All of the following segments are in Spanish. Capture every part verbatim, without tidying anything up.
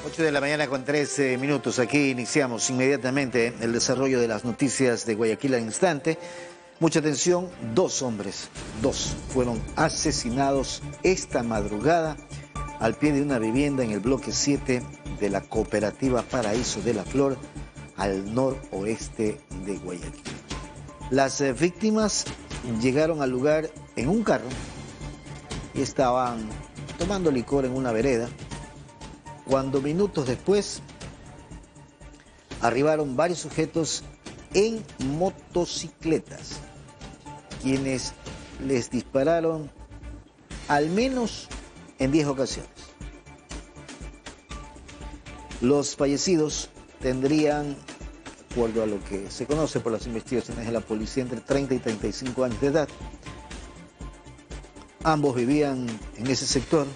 ocho de la mañana con trece minutos. Aquí iniciamos inmediatamente el desarrollo de las noticias de Guayaquil al instante. Mucha atención, dos hombres, dos, fueron asesinados esta madrugada al pie de una vivienda en el bloque siete de la cooperativa Paraíso de la Flor, al noroeste de Guayaquil. Las eh, víctimas llegaron al lugar en un carro y estaban tomando licor en una vereda, cuando minutos después arribaron varios sujetos en motocicletas, quienes les dispararon al menos en diez ocasiones. Los fallecidos tendrían, de acuerdo a lo que se conoce por las investigaciones de la policía, entre treinta y treinta y cinco años de edad. Ambos vivían en ese sector.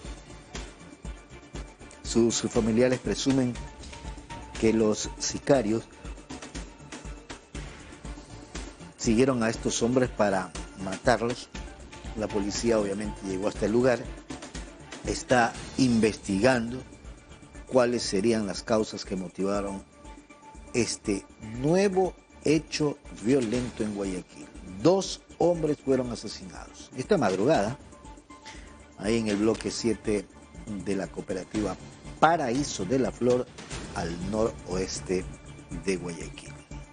Sus familiares presumen que los sicarios siguieron a estos hombres para matarlos. La policía obviamente llegó hasta el lugar, está investigando cuáles serían las causas que motivaron este nuevo hecho violento en Guayaquil. Dos hombres fueron asesinados esta madrugada, ahí en el bloque siete de la cooperativa Paraíso de la Flor, al noroeste de Guayaquil.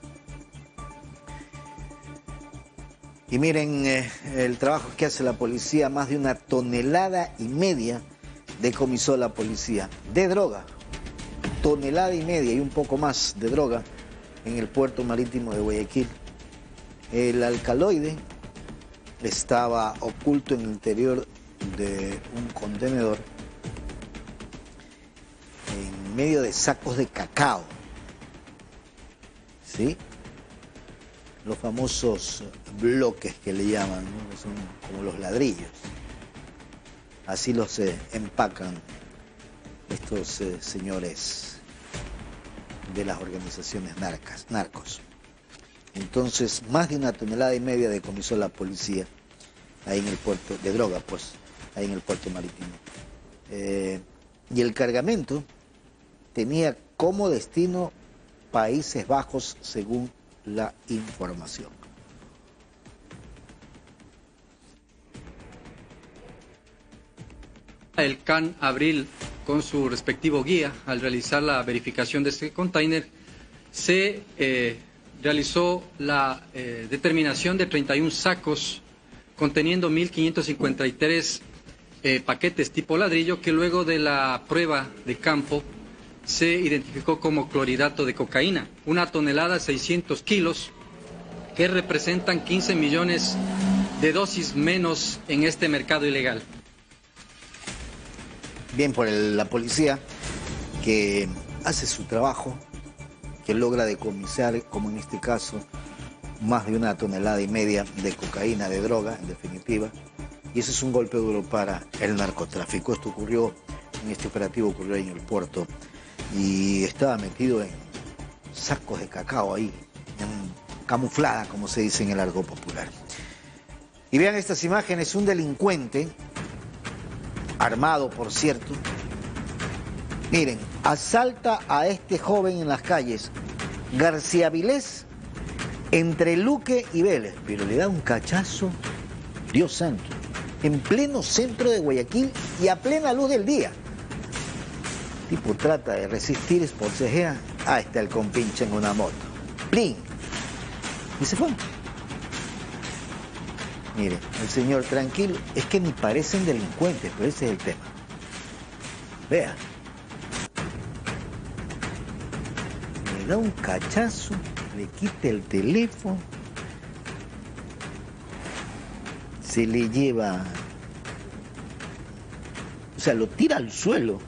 Y miren eh, el trabajo que hace la policía. Más de una tonelada y media decomisó la policía de droga. Tonelada y media y un poco más de droga en el puerto marítimo de Guayaquil. El alcaloide estaba oculto en el interior de un contenedor en medio de sacos de cacao, ¿sí? Los famosos bloques que le llaman, ¿no? Son como los ladrillos. Así los eh, empacan estos eh, señores de las organizaciones narcas, narcos. Entonces, más de una tonelada y media decomisó la policía ahí en el puerto, de droga, pues, ahí en el puerto marítimo. Eh, y el cargamento tenía como destino Países Bajos, según la información. El C A N Abril, con su respectivo guía, al realizar la verificación de este container, se eh, realizó la eh, determinación de treinta y un sacos conteniendo mil quinientos cincuenta y tres eh, paquetes tipo ladrillo, que luego de la prueba de campo se identificó como clorhidrato de cocaína, una tonelada seiscientos kilos, que representan quince millones de dosis menos en este mercado ilegal. Bien por el, la policía, que hace su trabajo, que logra decomisar, como en este caso, más de una tonelada y media de cocaína, de droga, en definitiva. Y ese es un golpe duro para el narcotráfico. Esto ocurrió, en este operativo ocurrió ahí en el puerto, y estaba metido en sacos de cacao ahí, en camuflada, como se dice en el argot popular. Y vean estas imágenes, un delincuente, armado por cierto, miren, asalta a este joven en las calles, García Vilés, entre Luque y Vélez, pero le da un cachazo, Dios santo, en pleno centro de Guayaquil y a plena luz del día. El tipo trata de resistir, esforcejea, ahí está el compinche en una moto, ¡plin! Y se fue. Mire, el señor tranquilo, es que ni parecen delincuentes, pero ese es el tema. Vea. Le da un cachazo, le quita el teléfono, se le lleva, o sea, lo tira al suelo,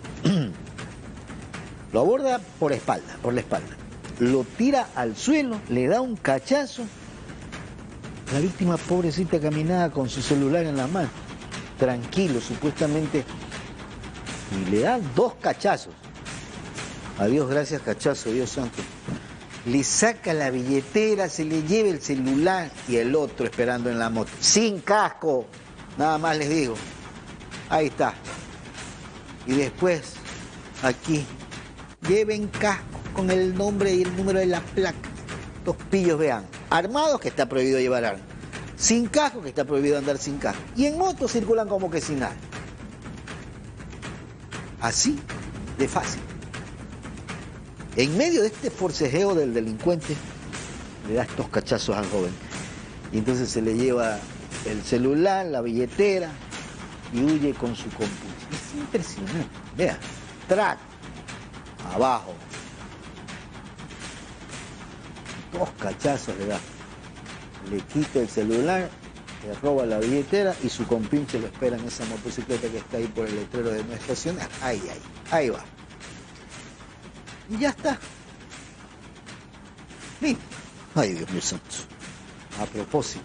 lo aborda por espalda, por la espalda, lo tira al suelo, le da un cachazo. La víctima, pobrecita, caminaba con su celular en la mano, tranquilo, supuestamente, y le da dos cachazos. Adiós, gracias, cachazo, Dios santo. Le saca la billetera, se le lleva el celular y el otro esperando en la moto, sin casco, nada más les digo. Ahí está. Y después, aquí, lleven casco con el nombre y el número de la placa. Los pillos vean, armados que está prohibido llevar armas, sin casco que está prohibido andar sin casco, y en moto circulan como que sin nada. Así de fácil. En medio de este forcejeo del delincuente, le da estos cachazos al joven. Y entonces se le lleva el celular, la billetera, y huye con su compu. Es impresionante. Vea, track, abajo. Dos cachazos le da. Le quita el celular, le roba la billetera y su compinche lo espera en esa motocicleta que está ahí por el letrero de no estacionar. Ahí, ahí, ahí va. Y ya está. Sí. Ay, Dios mío santo. A propósito.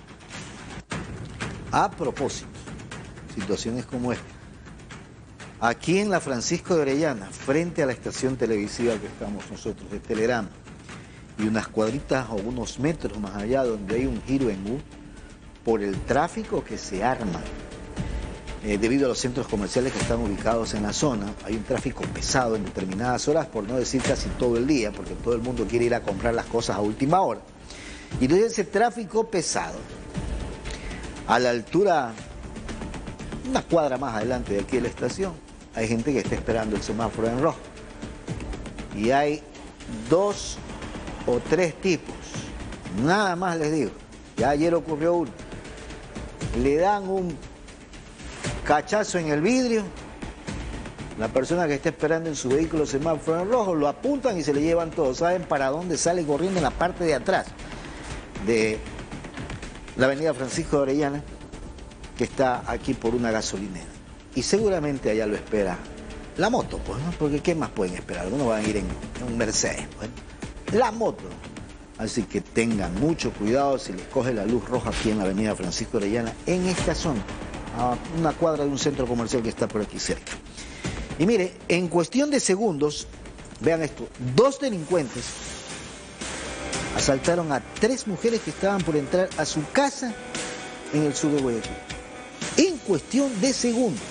A propósito. Situaciones como esta. Aquí en la Francisco de Orellana, frente a la estación televisiva que estamos nosotros, de Telerama, y unas cuadritas o unos metros más allá donde hay un giro en U, por el tráfico que se arma, eh, debido a los centros comerciales que están ubicados en la zona. Hay un tráfico pesado en determinadas horas, por no decir casi todo el día, porque todo el mundo quiere ir a comprar las cosas a última hora. Y entonces ese tráfico pesado, a la altura, una cuadra más adelante de aquí de la estación, hay gente que está esperando el semáforo en rojo. Y hay dos o tres tipos, nada más les digo, ya ayer ocurrió uno, le dan un cachazo en el vidrio, la persona que está esperando en su vehículo semáforo en rojo, lo apuntan y se le llevan todo. ¿Saben para dónde sale corriendo? En la parte de atrás de la avenida Francisco de Orellana, que está aquí por una gasolinera. Y seguramente allá lo espera la moto, pues, ¿no? Porque ¿qué más pueden esperar? Algunos van a ir en un Mercedes, pues, la moto. Así que tengan mucho cuidado si les coge la luz roja aquí en la avenida Francisco Orellana, en esta zona, a una cuadra de un centro comercial que está por aquí cerca. Y mire, en cuestión de segundos, vean esto, dos delincuentes asaltaron a tres mujeres que estaban por entrar a su casa en el sur de Guayaquil. En cuestión de segundos.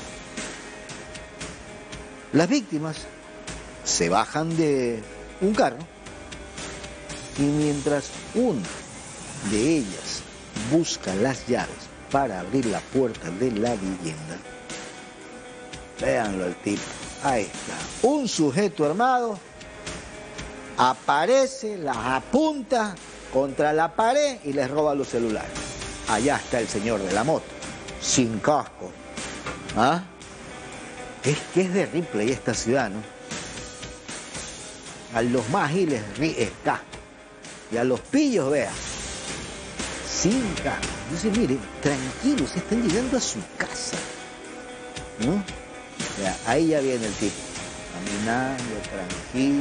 Las víctimas se bajan de un carro y mientras una de ellas busca las llaves para abrir la puerta de la vivienda, véanlo el tipo, ahí está, un sujeto armado aparece, las apunta contra la pared y les roba los celulares. Allá está el señor de la moto, sin casco. ¿Ah? Es que es de Ripley esta ciudad, ¿no? A los más giles es casco. Y a los pillos, vea, sin casco. Entonces, mire, tranquilos, están llegando a su casa, ¿no? Vea, ahí ya viene el tipo, caminando, tranquilo.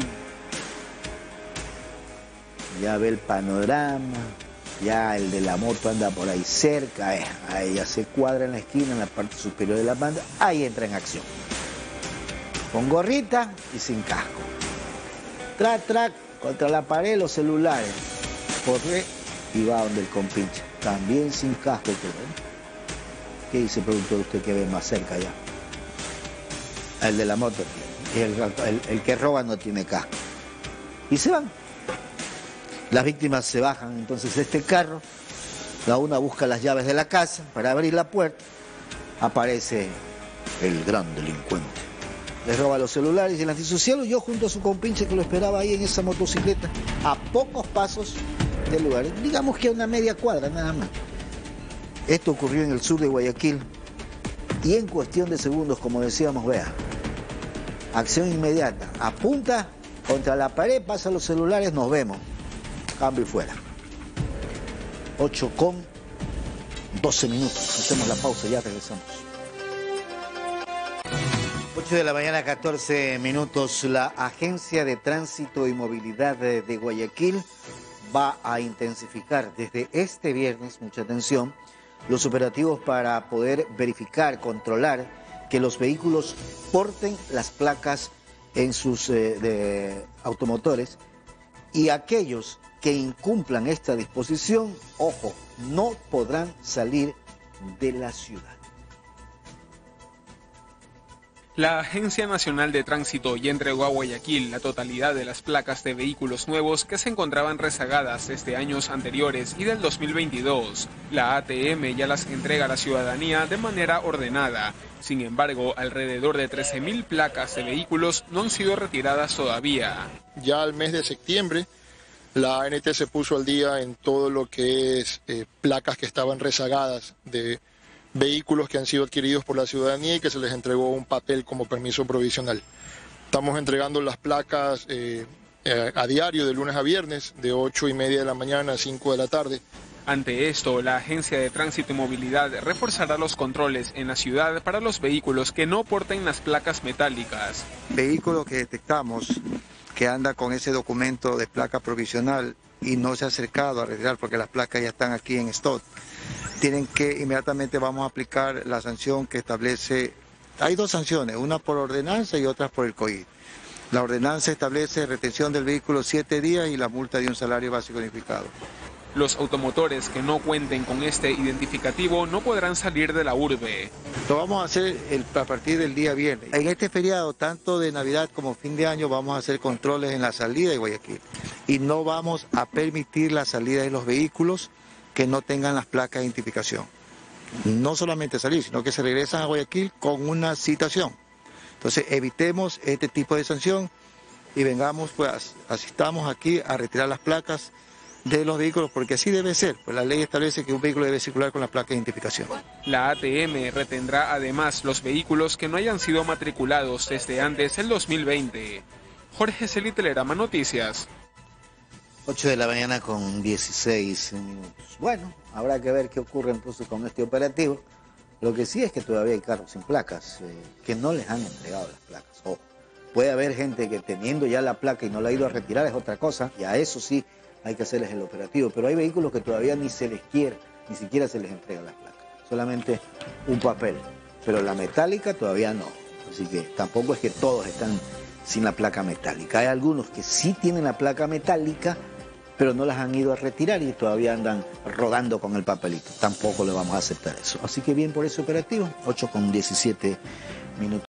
Ya ve el panorama, ya el de la moto anda por ahí cerca, eh, ahí ya se cuadra en la esquina, en la parte superior de la banda, ahí entra en acción. Con gorrita y sin casco. Trac, trac, contra la pared los celulares. Corre y va donde el compinche. También sin casco. ¿Qué dice, preguntó usted, que ve más cerca ya? El de la moto, el, el, el que roba no tiene casco. Y se van. Las víctimas se bajan entonces de este carro, la una busca las llaves de la casa para abrir la puerta, aparece el gran delincuente. Les roba los celulares y el antisocial huyó junto a su compinche que lo esperaba ahí en esa motocicleta, a pocos pasos del lugar, digamos que a una media cuadra nada más. Esto ocurrió en el sur de Guayaquil y en cuestión de segundos, como decíamos, vea, acción inmediata, apunta contra la pared, pasa los celulares, nos vemos. Cambio y fuera. ocho con doce minutos. Hacemos la pausa, ya regresamos. ocho de la mañana, catorce minutos. La Agencia de Tránsito y Movilidad de, de Guayaquil va a intensificar desde este viernes, mucha atención, los operativos para poder verificar, controlar que los vehículos porten las placas en sus eh, de automotores, y aquellos que incumplan esta disposición, ojo, no podrán salir de la ciudad. La Agencia Nacional de Tránsito ya entregó a Guayaquil la totalidad de las placas de vehículos nuevos que se encontraban rezagadas desde años anteriores y del dos mil veintidós. La A T M ya las entrega a la ciudadanía de manera ordenada. Sin embargo, alrededor de trece mil placas de vehículos no han sido retiradas todavía. Ya al mes de septiembre, la A N T se puso al día en todo lo que es eh, placas que estaban rezagadas de vehículos que han sido adquiridos por la ciudadanía y que se les entregó un papel como permiso provisional. Estamos entregando las placas eh, eh, a diario de lunes a viernes, de ocho y media de la mañana a cinco de la tarde. Ante esto, la Agencia de Tránsito y Movilidad reforzará los controles en la ciudad para los vehículos que no porten las placas metálicas. Vehículo que detectamos que anda con ese documento de placa provisional y no se ha acercado a retirar porque las placas ya están aquí en stock, tienen que inmediatamente vamos a aplicar la sanción que establece, hay dos sanciones, una por ordenanza y otra por el C O I. La ordenanza establece retención del vehículo siete días y la multa de un salario básico unificado. Los automotores que no cuenten con este identificativo no podrán salir de la urbe. Lo vamos a hacer el, a partir del día viernes. En este feriado, tanto de Navidad como fin de año, vamos a hacer controles en la salida de Guayaquil. Y no vamos a permitir la salida de los vehículos que no tengan las placas de identificación. No solamente salir, sino que se regresan a Guayaquil con una citación. Entonces evitemos este tipo de sanción y vengamos, pues asistamos aquí a retirar las placas de los vehículos, porque así debe ser, pues la ley establece que un vehículo debe circular con la placa de identificación. La A T M retendrá además los vehículos que no hayan sido matriculados desde antes del dos mil veinte. Jorge Celi, Telerama Noticias. ocho de la mañana con dieciséis minutos. Bueno, habrá que ver qué ocurre entonces con este operativo. Lo que sí es que todavía hay carros sin placas, eh, que no les han entregado las placas. Oh, puede haber gente que teniendo ya la placa y no la ha ido a retirar, es otra cosa, y a eso sí hay que hacerles el operativo. Pero hay vehículos que todavía ni se les quiere, ni siquiera se les entrega la placa. Solamente un papel. Pero la metálica todavía no. Así que tampoco es que todos están sin la placa metálica. Hay algunos que sí tienen la placa metálica, pero no las han ido a retirar y todavía andan rodando con el papelito. Tampoco le vamos a aceptar eso. Así que bien por ese operativo, ocho con diecisiete minutos.